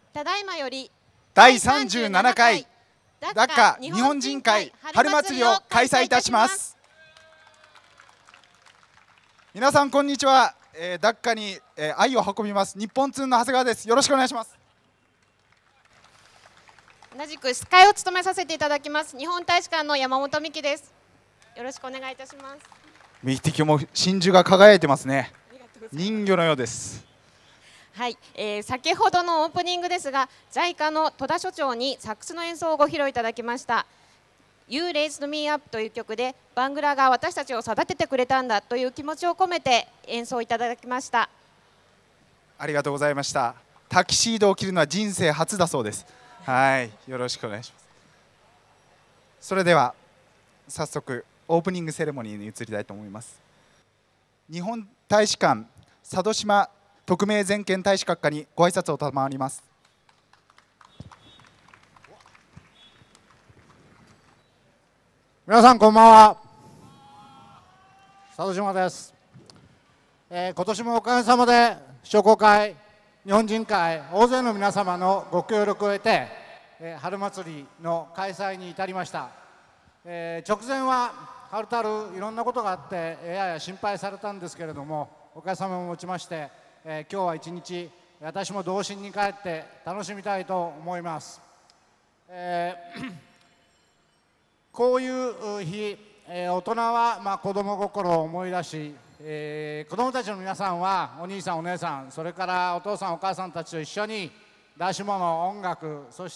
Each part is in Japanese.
ただいまより第37回ダッカ日本人会春祭りを開催いたします。皆さんこんにちは。ダッカに愛を運びます日本通の長谷川です。よろしくお願いします。 同じく司会を務めさせていただきます日本大使館の山本美希です。よろしくお願いいたします。 右手も真珠が輝いてますね。人魚のようです。 はい、先ほどのオープニングですが JICA の戸田所長にサックスの演奏をご披露いただきました You Raised Me Up という曲でバングラが私たちを育ててくれたんだという気持ちを込めて演奏いただきました。 ありがとうございました。タキシードを着るのは人生初だそうです。はい、よろしくお願いします。それでは早速オープニングセレモニーに移りたいと思います。日本大使館佐渡島特命全権大使閣下にご挨拶を賜ります。 皆さんこんばんは。佐渡島です。今年もおかげさまで商工会日本人会大勢の皆様のご協力を得て、春祭りの開催に至りました。直前は春たるいろんなことがあってやや心配されたんですけれども、おかげさまをもちまして、今日は一日私も童心に帰って楽しみたいと思います。こういう日、大人は子供心を思い出し、子供たちの皆さんはお兄さんお姉さんそれからお父さんお母さんたちと一緒に出し物音楽そして、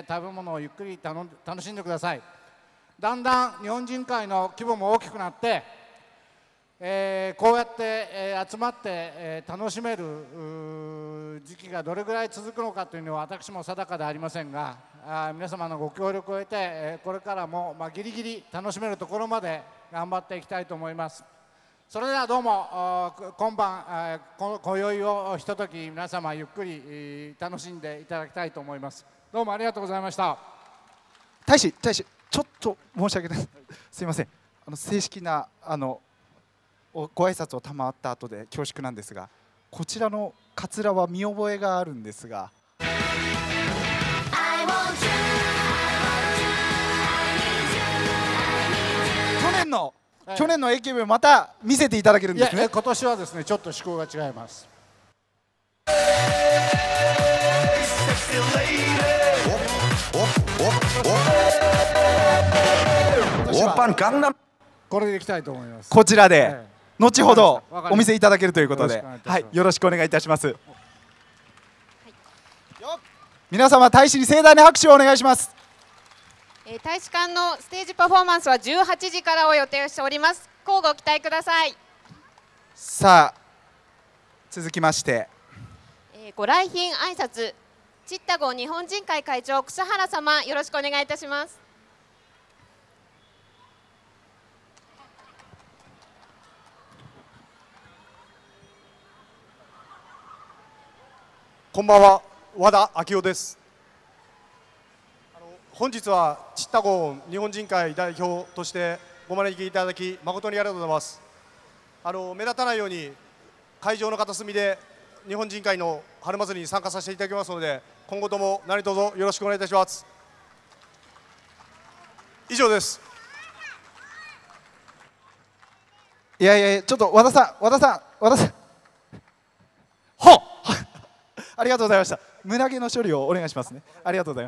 食べ物をゆっくり楽しんでください。だんだん日本人会の規模も大きくなって、こうやって、集まって、楽しめる時期がどれぐらい続くのかというのは私も定かではありませんが、皆様のご協力を得て、これからも、ギリギリ楽しめるところまで頑張っていきたいと思います。それではどうも今晩今宵をひととき皆様ゆっくり楽しんでいただきたいと思います。どうもありがとうございました。 大使ちょっと申し訳ないすいません。正式なご挨拶を賜った後で恐縮なんですが、こちらのカツラは見覚えがあるんですが、去年の AKB をまた見せていただけるんですね。 今年はですねちょっと趣向が違います。これでいきたいと思います。 こちらで、後ほどお見せいただけるということで、はい、よろしくお願いいたします。皆様大使に盛大な拍手をお願いします。 大使館のステージパフォーマンスは18時からを予定しております。乞うご期待ください。 さあ続きまして、 ご来賓挨拶チッタゴ日本人会会長草原様よろしくお願いいたします。 こんばんは、和田昭夫です。本日はチッタゴ日本人会代表としてご招きいただき誠にありがとうございます。目立たないように会場の片隅で日本人会の春祭りに参加させていただきますので、今後とも何卒よろしくお願いいたします。以上です。 いやちょっと和田さんほっありがとうございました。胸毛の処理をお願いしますね。ありがとうございます。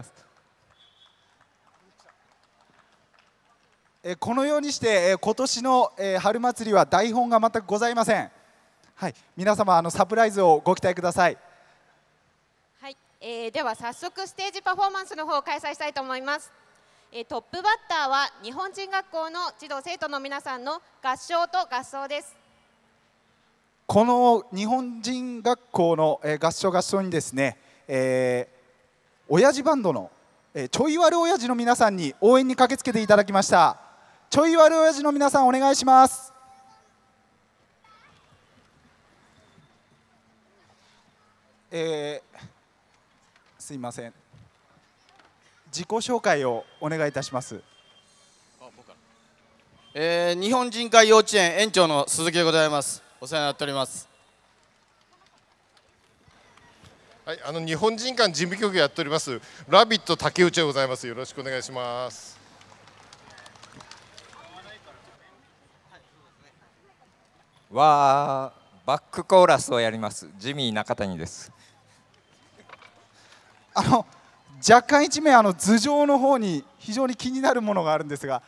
このようにして、今年の、春祭りは台本が全くございません。はい、皆様サプライズをご期待ください。 はい、では早速ステージパフォーマンスの方を開催したいと思います。トップバッターは日本人学校の児童生徒の皆さんの合唱と合奏です。 この日本人学校の合唱にですね、親父バンドのちょい悪親父の皆さんに応援に駆けつけていただきました。ちょい悪親父の皆さんお願いします。すいません、自己紹介をお願いいたします。 日本人会幼稚園園長の鈴木でございます。お世話になっております。 はい、日本人館事務局やっておりますラビット竹内でございます。よろしくお願いします。 バックコーラスをやりますジミー中谷です。 若干一名頭上の方に非常に気になるものがあるんですが、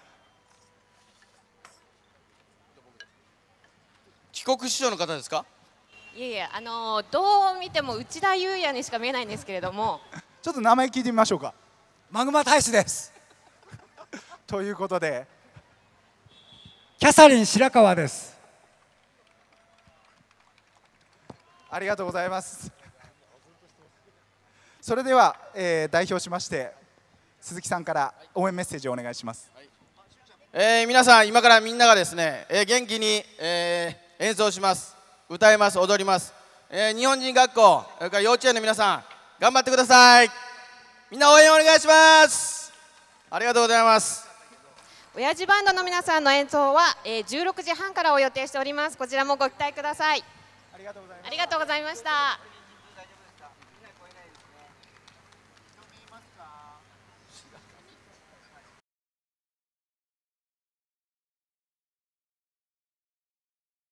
帰国子女の方ですか？ いえいえ、どう見ても内田裕也にしか見えないんですけれども、 ちょっと名前聞いてみましょうか。 マグマ大使です。 ということでキャサリン白川です。 ありがとうございます。それでは、代表しまして鈴木さんから応援メッセージをお願いします。 皆さん今からみんながですね、元気に、演奏します、歌います、踊ります。日本人学校、それから幼稚園の皆さん頑張ってください。みんな応援お願いします。ありがとうございます。 親父バンドの皆さんの演奏は、16時半からを予定しております。こちらもご期待ください。 ありがとうございます。 ありがとうございました。